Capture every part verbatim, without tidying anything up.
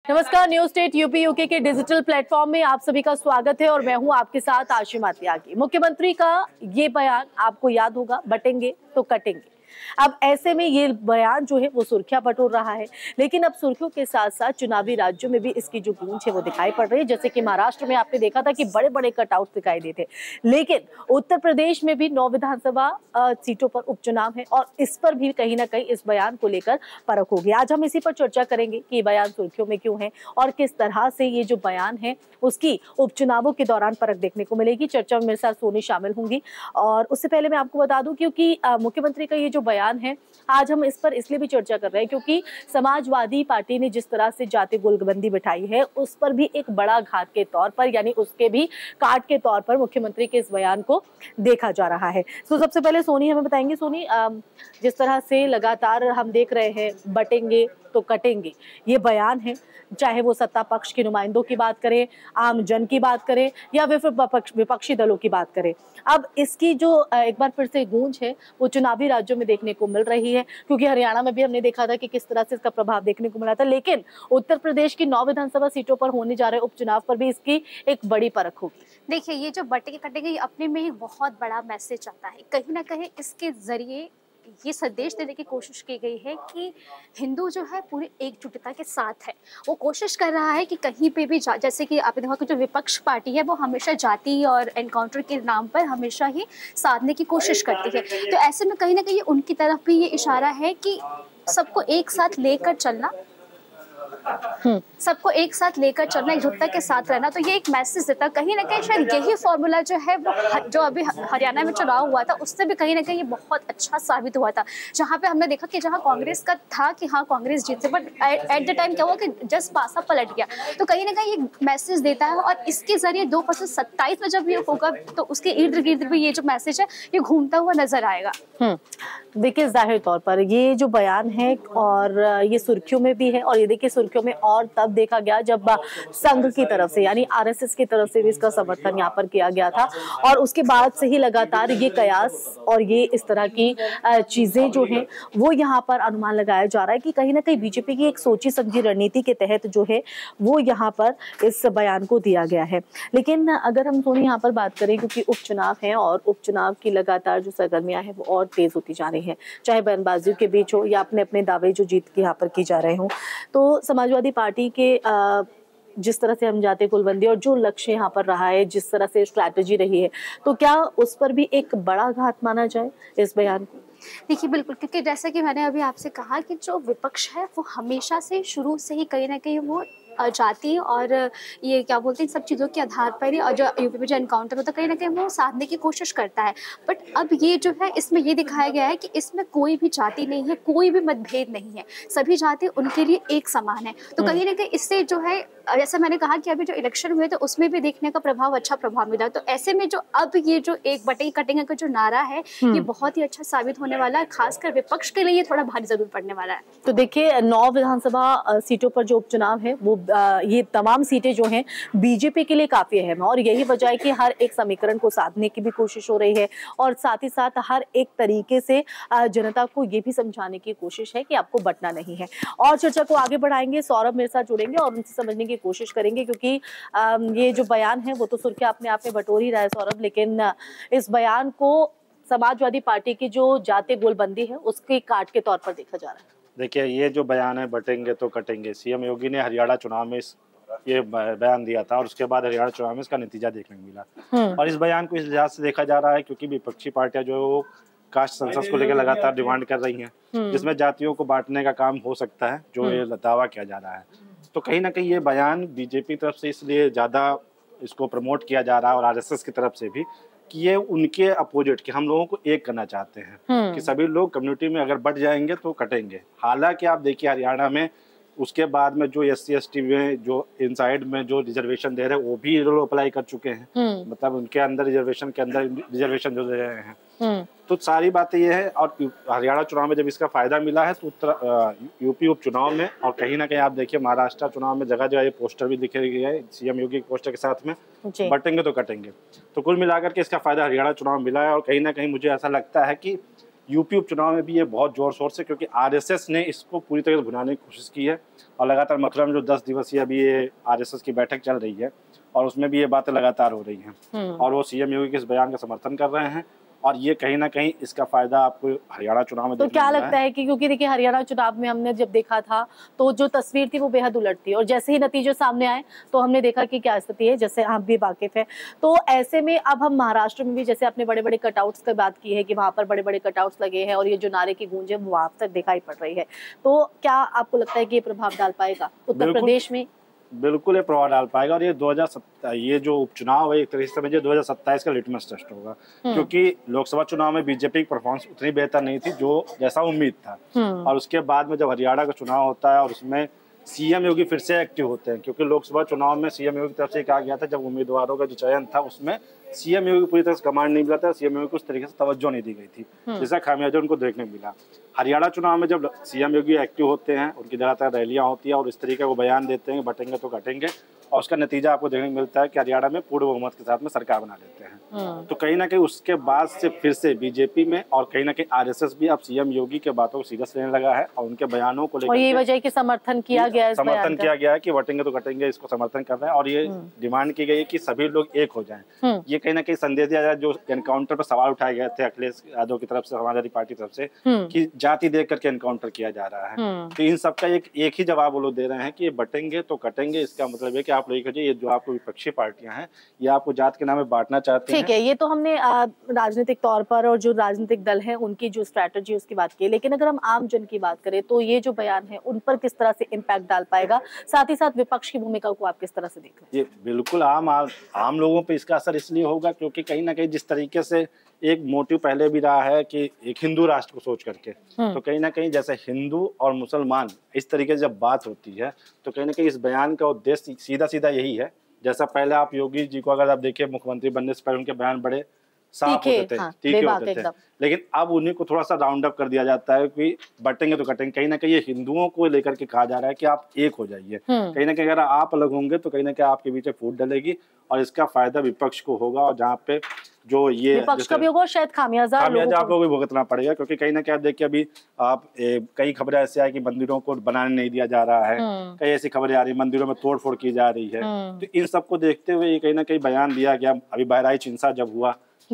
नमस्कार, news state UP UK के digital platform में आप सभी का स्वागत है और मैं हूं आपके साथ आशिमा त्यागी। मुख्यमंत्री का ये बयान आपको याद होगा, बटेंगे तो कटेंगे। अब ऐसे में ये बयान जो है वो सुर्खियां बटोर रहा है, लेकिन अब सुर्खियों के साथ साथ चुनावी राज्यों में भी इसकी जो गूंज है वो दिखाई पड़ रही है। जैसे कि महाराष्ट्र में आपने देखा था कि बड़े बड़े कटआउट दिखाई देते, लेकिन उत्तर प्रदेश में भी नौ विधानसभा सीटों पर उपचुनाव है और इस पर भी कहीं ना कहीं इस बयान को लेकर परख होगी। आज हम इसी पर चर्चा करेंगे कि ये बयान सुर्खियों में क्यों है और किस तरह से ये जो बयान है उसकी उपचुनावों के दौरान परख देखने को मिलेगी। चर्चा में मेरे साथ सोनी शामिल होंगी और उससे पहले मैं आपको बता दूं, क्योंकि मुख्यमंत्री का ये जो बयान है आज हम इस पर इसलिए भी चर्चा कर रहे हैं क्योंकि समाजवादी पार्टी ने जिस तरह से जाति गोलबंदी बिठाई है उस पर भी एक बड़ा घात के तौर पर, यानी उसके भी काट के तौर पर मुख्यमंत्री के इस बयान को देखा जा रहा है। तो सबसे पहले सोनी हमें बताएंगे। सोनी, जिस तरह से लगातार हम देख रहे हैं बटेंगे तो कटेंगे ये बयान है, चाहे वो सत्ता पक्ष के नुमाइंदों की बात करें, आम जन की बात करें या विपक्षी दलों की बात करें, अब इसकी जो एक बार फिर से गूंज है वो चुनावी राज्यों में देखने को मिल रही है। क्योंकि हरियाणा में भी हमने देखा था कि किस तरह से इसका प्रभाव देखने को मिला था, लेकिन उत्तर प्रदेश की नौ विधानसभा सीटों पर होने जा रहे उपचुनाव पर भी इसकी एक बड़ी परख होगी। देखिए, ये जो बटेंगे कटेंगे ये अपने में ही बहुत बड़ा मैसेज आता है। कहीं ना कहीं इसके जरिए ये संदेश देने की कोशिश की गई है कि हिंदू जो है पूरी एकजुटता के साथ है। वो कोशिश कर रहा है कि कहीं पे भी, जैसे कि आपने देखा कि जो विपक्ष पार्टी है वो हमेशा जाति और एनकाउंटर के नाम पर हमेशा ही साधने की कोशिश करती है। तो ऐसे में कहीं ना कहीं उनकी तरफ भी ये इशारा है कि सबको एक साथ लेकर चलना, सबको एक साथ लेकर चलना, एकजुटता के साथ रहना। तो ये एक मैसेज देता है। कहीं ना कहीं शायद यही फॉर्मूला जो है वो जो अभी हरियाणा में चुनाव हुआ था उससे भी कहीं ना कहीं बहुत अच्छा साबित हुआ था, जहां पे हमने देखा कि जहां कांग्रेस का था कि हाँ कांग्रेस जीते, बट एट द टाइम क्या हुआ कि जस्ट पासा पलट गया। तो कहीं ना कहीं ये मैसेज देता है और इसके जरिए दो हजार सत्ताईस में जब ये होगा तो उसके इर्द गिर्द भी ये जो मैसेज है ये घूमता हुआ नजर आएगा। देखिए, जाहिर तौर पर ये जो बयान है और ये सुर्खियों में भी है, और ये देखिए सुर्खियों में और तब देखा गया जब संघ की तरफ से यानी आरएसएस की तरफ से भी इसका समर्थन यहाँ पर किया गया था और उसके बाद से ही लगातार ये कयास और ये इस तरह की चीजें जो हैं वो यहाँ पर अनुमान लगाया जा रहा है कि कहीं ना कहीं बीजेपी की एक सोची समझी रणनीति के तहत जो है वो यहाँ पर इस बयान को दिया गया है। लेकिन अगर हम थोड़ी यहाँ पर बात करें, क्योंकि उपचुनाव है और उपचुनाव की लगातार जो सरगर्मियां हैं वो और तेज होती जा रही है, चाहे बयानबाजियों के बीच हो या अपने अपने दावे जो जीत के यहाँ पर की जा रहे हों, तो समाजवादी पार्टी के आ, जिस तरह से हम जाते कुलबंदी और जो लक्ष्य यहाँ पर रहा है, जिस तरह से स्ट्रैटेजी रही है, तो क्या उस पर भी एक बड़ा घात माना जाए इस बयान को? देखिए बिल्कुल, क्योंकि जैसा कि मैंने अभी आपसे कहा कि जो विपक्ष है वो हमेशा से शुरू से ही कहीं ना कहीं वो जाति और ये क्या बोलते हैं सब चीज़ों के आधार पर ही, और जो यूपी में जो एनकाउंटर होता है कहीं ना कहीं वो साधने की कोशिश करता है। बट अब ये जो है इसमें ये दिखाया गया है कि इसमें कोई भी जाति नहीं है, कोई भी मतभेद नहीं है, सभी जाति उनके लिए एक समान है। तो कहीं ना कहीं इससे जो है, जैसा मैंने कहा कि अभी जो इलेक्शन हुए तो उसमें भी देखने का प्रभाव, अच्छा प्रभाव मिला। तो ऐसे में जो अब ये जो एक बटेंगे कटेंगे का जो नारा है ये बहुत ही अच्छा साबित होने वाला है, खासकर विपक्ष के लिए ये थोड़ा भारी जरूर पड़ने वाला है। तो देखिए, नौ विधानसभा सीटों पर जो उपचुनाव है वो ये तमाम सीटें जो हैं बीजेपी के लिए काफी अहम है और यही वजह है कि हर एक समीकरण को साधने की भी कोशिश हो रही है और साथ ही साथ हर एक तरीके से जनता को ये भी समझाने की कोशिश है कि आपको बटना नहीं है। और चर्चा को आगे बढ़ाएंगे, सौरभ मेरे साथ जुड़ेंगे और उनसे समझने की कोशिश करेंगे, क्योंकि ये जो बयान है वो तो सुर्खियां अपने आप में बटोर ही रहा है सौरभ, लेकिन इस बयान को समाजवादी पार्टी की जो जाति गोलबंदी है उसके काट के तौर पर देखा जा रहा है। देखिए, ये जो बयान है बटेंगे तो कटेंगे, सीएम योगी ने हरियाणा चुनाव में इस ये बयान दिया था और उसके बाद हरियाणा चुनाव में इसका नतीजा देखने को मिला। और इस बयान को इस लिहाज से देखा जा रहा है क्योंकि विपक्षी पार्टियां जो कास्ट सेंसस को लेकर लगातार डिमांड कर रही हैं, जिसमें जातियों को बांटने का काम हो सकता है, जो ये दावा किया जा रहा है। तो कहीं ना कहीं ये बयान बीजेपी तरफ से इसलिए ज्यादा इसको प्रमोट किया जा रहा है और आरएसएस की तरफ से भी कि ये उनके अपोजिट कि हम लोगों को एक करना चाहते हैं कि सभी लोग कम्युनिटी में अगर बट जाएंगे तो कटेंगे। हालांकि आप देखिए हरियाणा में उसके बाद में जो एस सी एस टी में जो इनसाइड में जो रिजर्वेशन दे रहे हैं वो भी ये लोग अप्लाई कर चुके हैं, मतलब उनके अंदर रिजर्वेशन के अंदर रिजर्वेशन जो दे रहे हैं। तो सारी बातें ये है और हरियाणा चुनाव में जब इसका फायदा मिला है तो उत्तर यूपी उपचुनाव में और कहीं ना कहीं आप देखिए महाराष्ट्र चुनाव में जगह जगह ये पोस्टर भी दिखे गए हैं सीएम योगी के पोस्टर के साथ में, बटेंगे तो कटेंगे। तो कुल मिलाकर के इसका फायदा हरियाणा चुनाव में मिला है और कहीं ना कहीं मुझे ऐसा लगता है कि यूपी उपचुनाव में भी ये बहुत जोर शोर से, क्योंकि आरएसएस ने इसको पूरी तरह से भुनाने की कोशिश की है और लगातार मथुरा में जो दस दिवसीय अभी ये आरएसएस की बैठक चल रही है और उसमें भी ये बातें लगातार हो रही हैं और वो सीएम योगी के इस बयान का समर्थन कर रहे हैं और ये कहीं ना कहीं इसका फायदा आपको हरियाणा चुनाव में तो क्या लगता है कि क्योंकि देखिए हरियाणा चुनाव में हमने जब देखा था तो जो तस्वीर थी वो बेहद उलट थी और जैसे ही नतीजे सामने आए तो हमने देखा कि क्या स्थिति है, जैसे आप भी वाकिफ है। तो ऐसे में अब हम महाराष्ट्र में भी, जैसे आपने बड़े बड़े कटआउट्स की बात की है कि वहां पर बड़े बड़े कटआउट्स लगे हैं और ये जो नारे की गूंज है वो वहां तक दिखाई पड़ रही है, तो क्या आपको लगता है कि ये प्रभाव डाल पाएगा उत्तर प्रदेश में? बिल्कुल ये प्रभाव डाल पाएगा और ये दो हज़ार सत्ताईस ये जो उपचुनाव है एक तरीके से समझिए दो हज़ार सत्ताईस का लिटमस टेस्ट होगा, क्योंकि लोकसभा चुनाव में बीजेपी की परफॉर्मेंस उतनी बेहतर नहीं थी जो जैसा उम्मीद था और उसके बाद में जब हरियाणा का चुनाव होता है और उसमें सीएम योगी फिर से एक्टिव होते हैं, क्योंकि लोकसभा चुनाव में सीएम योगी की तरफ से कहा गया था जब उम्मीदवारों का जो चयन था उसमें सीएम योगी पूरी तरह से कमांड नहीं मिला था, सीएम योगी को उस तरीके से तवज्जो नहीं दी गई थी, जिसका खामियाजा उनको देखने को मिला। हरियाणा चुनाव में जब सीएम योगी एक्टिव होते हैं, उनकी लगातार रैलियां होती हैं और इस तरीके को बयान देते हैं बटेंगे तो कटेंगे और उसका नतीजा आपको देखने को मिलता है कि हरियाणा में पूर्ण बहुमत के साथ में सरकार बना लेते हैं। तो कहीं ना कहीं उसके बाद से फिर से बीजेपी में और कहीं ना कहीं आरएसएस भी अब सीएम योगी के बातों को सीरियस लेने लगा है और उनके बयानों को लेकर यही वजह की समर्थन किया गया है, समर्थन किया गया है कि बटेंगे तो कटेंगे, इसको समर्थन कर रहे हैं और ये डिमांड की गई है कि सभी लोग एक हो जाएं। ये कहीं ना कहीं संदेश दिया जाए, जो एनकाउंटर पर सवाल उठाए गए थे अखिलेश यादव की तरफ से, समाजवादी पार्टी की तरफ से कि जाति देख करके एनकाउंटर किया जा रहा है, तो इन सबका एक एक ही जवाब वो लोग दे रहे हैं कि ये बटेंगे तो कटेंगे। इसका मतलब है कि आप लोग ये जो आपको विपक्षी पार्टियां हैं ये आपको जात के नाम में बांटना चाहते हैं। ठीक है, ये तो हमने राजनीतिक तौर पर और जो राजनीतिक दल है उनकी जो स्ट्रैटेजी उसकी बात की, लेकिन अगर हम आम जन की बात करें तो ये जो बयान है उन पर किस तरह से इम्पैक्ट डाल पाएगा, साथ ही साथ विपक्ष की भूमिका को आप किस तरह से देख रहे हैं? ये बिल्कुल आम आम लोगों पे इसका असर इसलिए होगा क्योंकि कहीं ना कहीं जिस तरीके से एक मोटिव पहले भी रहा है कि एक हिंदू राष्ट्र को सोच करके, तो कहीं ना कहीं जैसे हिंदू और मुसलमान इस तरीके से जब बात होती है तो कहीं ना कहीं इस बयान का उद्देश्य सीधा सीधा यही है। जैसा पहले आप योगी जी को अगर आप देखिए मुख्यमंत्री बनने से पहले उनके बयान बड़े साफ होते थे, हाँ, तीखे होते थे, लेकिन अब उन्हीं को थोड़ा सा राउंड अप कर दिया जाता है कि बटेंगे तो कटेंगे। कहीं ना कहीं ये हिंदुओं को लेकर के कहा जा रहा है कि आप एक हो जाइए, कहीं ना कहीं अगर आप अलग होंगे तो कहीं ना कहीं आपके बीच फूट डलेगी और इसका फायदा विपक्ष को होगा और जहाँ पे जो ये विपक्ष का भी होगा, शायद खामियाजा खामियाजा आप लोगों को भुगतना पड़ेगा, क्योंकि कहीं ना कहीं आप देखिए अभी आप ए, कई खबरें ऐसे आई कि मंदिरों को बनाने नहीं दिया जा रहा है, कई ऐसी खबरें आ रही मंदिरों में तोड़ फोड़ की जा रही है, तो इन सबको देखते हुए कहीं ना कहीं बयान दिया गया। अभी बहराइच हिंसा जब हुआ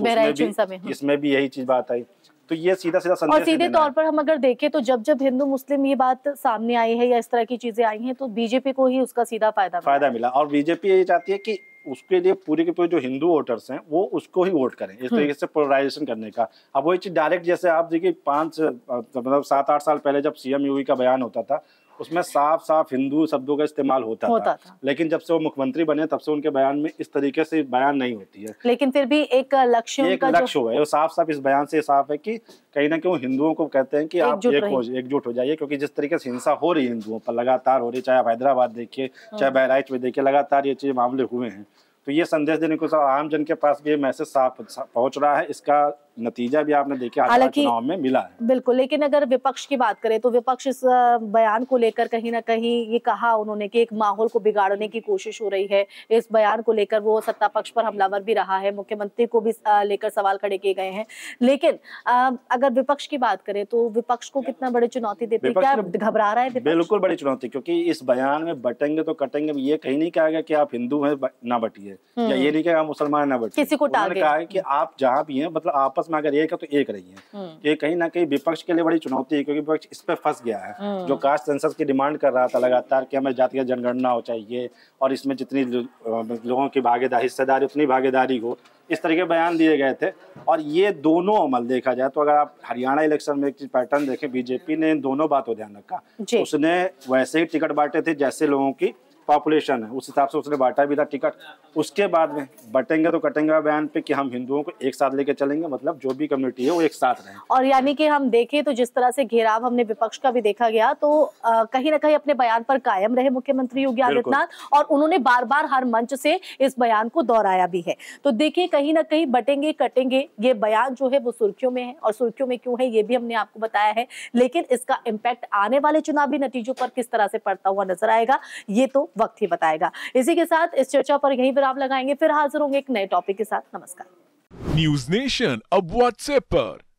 तो इसमें भी यही चीज बात आई, तो ये सीधा सीधा संदेश और सीधे तौर पर हम अगर देखें तो जब जब हिंदू मुस्लिम ये बात सामने आई है या इस तरह की चीजें आई हैं तो बीजेपी को ही उसका सीधा फायदा फायदा मिला और बीजेपी ये चाहती है कि उसके लिए पूरे के पूरे जो हिंदू वोटर्स हैं वो उसको ही वोट करें, इस तरीके से पोलराइजेशन करने का। अब वही चीज डायरेक्ट जैसे आप देखिए पांच मतलब सात आठ साल पहले जब सीएम योगी का बयान होता था उसमें साफ साफ हिंदू शब्दों का इस्तेमाल होता, होता था।, था लेकिन जब से वो मुख्यमंत्री बने तब से उनके बयान में इस तरीके से बयान नहीं होती है, लेकिन फिर भी एक लक्ष्य एक लक्ष्य है, वो साफ साफ इस बयान से साफ है कि कहीं ना कहीं वो हिंदुओं को कहते हैं कि आप एक हो एकजुट हो जाइए, क्योंकि जिस तरीके से हिंसा हो रही है हिंदुओं पर लगातार हो रही है, चाहे आप हैदराबाद देखिए चाहे बहराइच में देखिए, लगातार ये चीज मामले हुए हैं, तो ये संदेश देने को आम जन के पास भी ये मैसेज साफ पहुंच रहा है। इसका नतीजा भी आपने देखा हरियाणा चुनाव में मिला है। बिल्कुल, लेकिन अगर विपक्ष की बात करें तो विपक्ष इस बयान को लेकर कहीं ना कहीं ये कहा उन्होंने कि एक माहौल को बिगाड़ने की कोशिश हो रही है, इस बयान को लेकर वो सत्ता पक्ष पर हमलावर भी रहा है, मुख्यमंत्री को भी लेकर सवाल खड़े किए गए हैं, लेकिन अगर विपक्ष की बात करें तो विपक्ष को कितना बड़ी चुनौती देती है, क्या घबरा रहा है? बिल्कुल बड़ी चुनौती, क्योंकि इस बयान में बटेंगे तो कटेंगे ये कहीं नहीं कहा गया कि आप हिंदू हैं ना बटिए, या ये नहीं कहा मुसलमान ना बटिए, किसी को टारगेट कहा है कि आप जहाँ भी हैं मतलब आपस में अगर एक है तो एक रही है। ये कहीं ना कहीं विपक्ष के लिए बड़ी चुनौती है, क्योंकि विपक्ष इस पे फंस गया है, जो कास्ट सेंसस की डिमांड कर रहा था लगातार कि हमें जातिगत जनगणना हो चाहिए और इसमें जितनी लोगों की भागीदारी हिस्सेदारी उतनी भागीदारी हो, इस तरह के बयान दिए गए थे। और ये दोनों अमल देखा जाए तो अगर आप हरियाणा इलेक्शन में एक चीज पैटर्न देखें, बीजेपी ने इन दोनों बातों ध्यान रखा, उसने वैसे ही टिकट बांटे थे जैसे लोगों की पॉपुलेशन है उस हिसाब से उसने बांटा भी था टिकट। उसके बाद में बटेंगे तो कटेंगे बयान पे कि हम हिंदुओं को एक साथ लेके चलेंगे, मतलब जो भी कम्युनिटी है वो एक साथ रहे। और यानी कि हम देखें तो जिस तरह से घेराव हमने विपक्ष का भी देखा गया, तो आ, कहीं ना कहीं अपने बयान पर कायम रहे मुख्यमंत्री योगी आदित्यनाथ, और उन्होंने बार बार हर मंच से इस बयान को दोहराया भी है। तो देखिए कहीं ना कहीं बटेंगे कटेंगे ये बयान जो है वो सुर्खियों में है, और सुर्खियों में क्यों है ये भी हमने आपको बताया है, लेकिन इसका इम्पैक्ट आने वाले चुनावी नतीजों पर किस तरह से पड़ता हुआ नजर आएगा ये तो वक्त ही बताएगा। इसी के साथ इस चर्चा पर यहीं विराम लगाएंगे, फिर हाजिर होंगे एक नए टॉपिक के साथ। नमस्कार। न्यूज नेशन अब व्हाट्सएप पर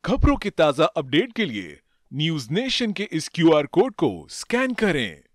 खबरों के ताजा अपडेट के लिए न्यूज नेशन के इस क्यूआर कोड को स्कैन करें